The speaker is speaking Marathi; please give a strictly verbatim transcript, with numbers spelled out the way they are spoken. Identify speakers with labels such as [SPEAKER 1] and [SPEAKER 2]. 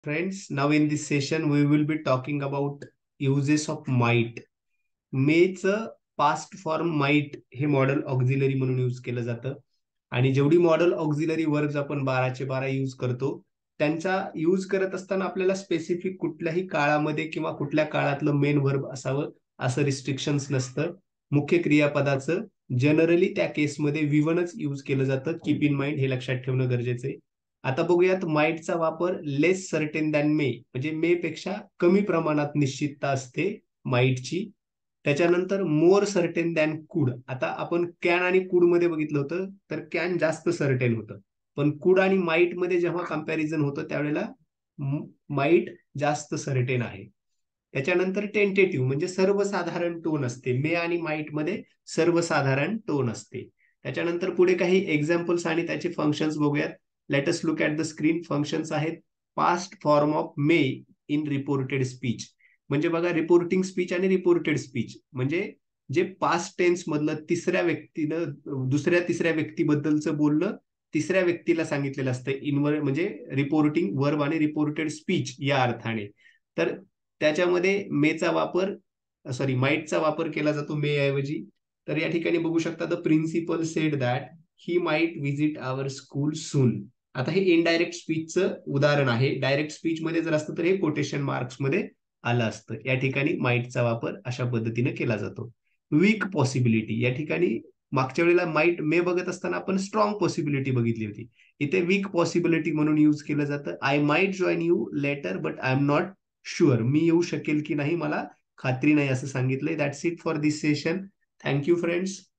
[SPEAKER 1] Friends, now in this session we will be talking about uses of might. मेचं पास्ट फॉर्म माइट हे मॉडल ऑक्झिलरी म्हणून यूज केलं जातं आणि जेवढी मॉडल ऑक्झिलरी वर्ब्स आपण बाराचे बारा यूज करतो त्यांचा यूज करत असताना आपल्याला स्पेसिफिक कुठल्याही काळामध्ये किंवा कुठल्या काळातलं मेन वर्ब असावं असं रिस्ट्रिक्शन्स नसतं. मुख्य क्रियापदाचं जनरली त्या केसमध्ये व्ही वनच यूज केलं जातं. कीप इन माइंड, हे लक्षात ठेवणं गरजेचं आहे. आता बघूयात माइटचा वापर लेस सर्टेन दॅन मे, म्हणजे मे पेक्षा कमी प्रमाणात निश्चितता असते माइटची. त्याच्यानंतर मोर सर्टेन दॅन कुड. आता आपण कॅन आणि कुड मध्ये बघितलं होतं, तर कॅन जास्त सर्टेन होतं, पण कुड आणि माइट मध्ये जेव्हा कम्पॅरिझन होतं त्यावेळेला माइट जास्त सर्टेन आहे. त्याच्यानंतर टेंटेटिव्ह म्हणजे सर्वसाधारण टोन असते. मे आणि माइट मध्ये सर्वसाधारण टोन असते. त्याच्यानंतर पुढे काही एक्झाम्पल्स आणि त्याचे फंक्शन्स बघूयात. Let us look at the screen. Functions आहेत past form of may in reported speech. म्हणजे बघा, रिपोर्टिंग स्पीच आणि रिपोर्टेड स्पीच म्हणजे जे पास्ट टेन्स मधलं तिसऱ्या व्यक्तीनं दुसऱ्या तिसऱ्या व्यक्तीबद्दलचं बोलणं तिसऱ्या व्यक्तीला सांगितलेलं असतं. इनवर म्हणजे रिपोर्टिंग वर्ब आणि रिपोर्टेड स्पीच या अर्थाने. तर त्याच्यामध्ये मेचा वापर सॉरी माइटचा वापर केला जातो मे ऐवजी. तर या ठिकाणी बघू शकता, the principal said that he might visit our school soon. आता हे इनडायरेक्ट स्पीचचं उदाहरण आहे. डायरेक्ट स्पीच मध्ये जर असतं तर हे कोटेशन मार्क्स मध्ये आलं असतं. या ठिकाणी माइटचा वापर अशा पद्धतीने केला जातो. वीक पॉसिबिलिटी, या ठिकाणी मागच्या वेळेला माइट मे बघत असताना आपण स्ट्रॉंग पॉसिबिलिटी बघितली होती. इथे वीक पॉसिबिलिटी म्हणून यूज केलं जातं. I might join you later but I am not sure. मी येऊ शकेल की नाही मला खात्री नाही असं सांगितलंय. That's it for this session. Thank you friends.